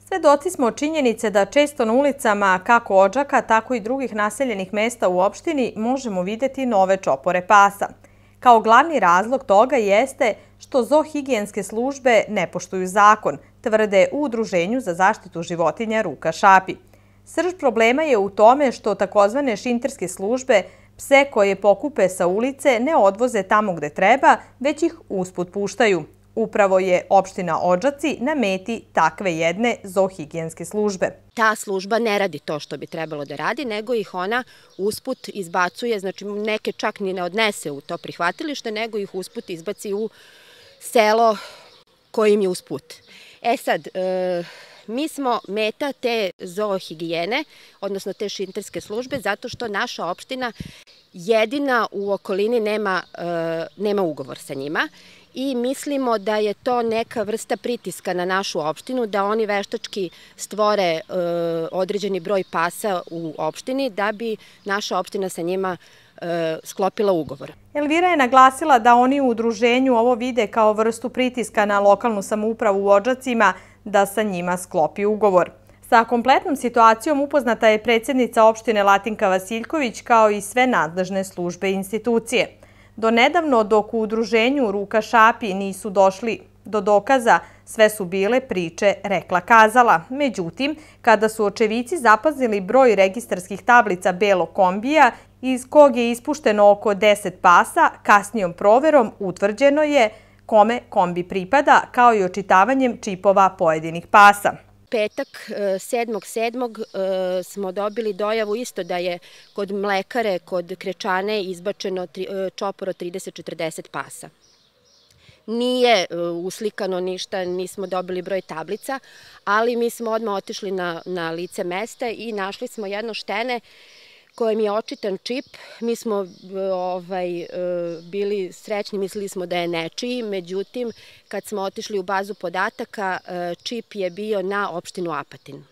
Svedoci smo činjenice da često na ulicama kako Odžaka, tako i drugih naseljenih mesta u opštini možemo vidjeti nove čopore pasa. Kao glavni razlog toga jeste što zoohigijenske službe ne poštuju zakon, tvrde u Udruženju za zaštitu životinja Ruka Šapi. Srž problema je u tome što takozvane šinterske službe pse koje pokupe sa ulice ne odvoze tamo gde treba, već ih usput puštaju. Upravo je opština Odžaci na meti takve jedne zoohigijenske službe. Ta služba ne radi to što bi trebalo da radi, nego ih ona usput izbacuje, znači neke čak ni ne odnese u to prihvatilište, nego ih usput izbaci u selo kojim je usput. E sad, mi smo meta te zoohigijene, odnosno te šinterske službe, zato što naša opština jedina u okolini nema ugovor sa njima i mislimo da je to neka vrsta pritiska na našu opštinu, da oni veštački stvore određeni broj pasa u opštini da bi naša opština sa njima sklopila ugovor. Elvira je naglasila da oni u udruženju ovo vide kao vrstu pritiska na lokalnu samoupravu u Odžacima da sa njima sklopi ugovor. Sa kompletnom situacijom upoznata je predsjednica opštine Latinka Vasiljković kao i sve nadležne službe i institucije. Do nedavno, dok u udruženju Ruka Šapi nisu došli do dokaza, sve su bile priče rekla-kazala. Međutim, kada su očevici zapazili broj registarskih tablica belog kombija, iz kog je ispušteno oko 10 pasa, kasnijom proverom utvrđeno je kome kombi pripada, kao i očitavanjem čipova pojedinih pasa. Petak 7.7. smo dobili dojavu isto da je kod mlekare, kod krečane izbačeno čopor od 30-40 pasa. Nije uslikano ništa, nismo dobili broj tablica, ali mi smo odmah otišli na lice mesta i našli smo jedno štene kojem je očitan čip. Mi smo bili srećni, mislili smo da je nečiji, međutim, kad smo otišli u bazu podataka, čip je bio na opštinu Apatin.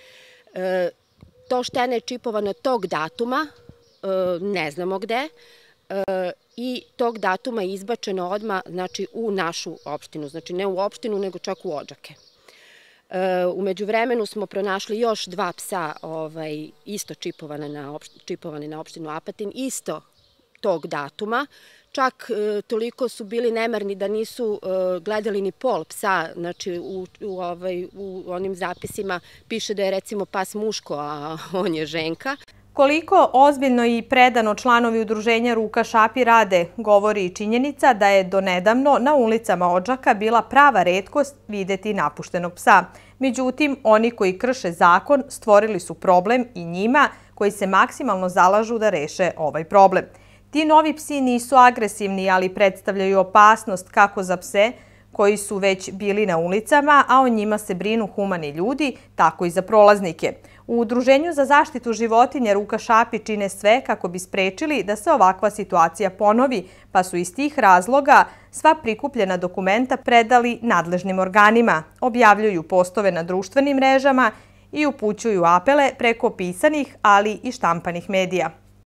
To štene je čipovano tog datuma, ne znamo gde, i tog datuma je izbačeno odmah u našu opštinu, znači ne u opštinu, nego čak u Odžake. U međuvremenu smo pronašli još 2 psa isto čipovane na opštinu Apatin, isto tog datuma. Čak toliko su bili nemarni da nisu gledali ni pol psa, znači u onim zapisima piše da je recimo pas muško, a on je ženka. Koliko ozbiljno i predano članovi udruženja Ruka Šapi rade, govori i činjenica da je donedavno na ulicama Odžaka bila prava retkost videti napuštenog psa. Međutim, oni koji krše zakon stvorili su problem i njima koji se maksimalno zalažu da reše ovaj problem. Ti novi psi nisu agresivni, ali predstavljaju opasnost kako za pse koji su već bili na ulicama, a o njima se brinu humani ljudi, tako i za prolaznike. U Udruženju za zaštitu životinja Ruka Šapi čine sve kako bi sprečili da se ovakva situacija ponovi, pa su iz tih razloga sva prikupljena dokumenta predali nadležnim organima, objavljuju postove na društvenim mrežama i upućuju apele preko pisanih, ali i štampanih medija.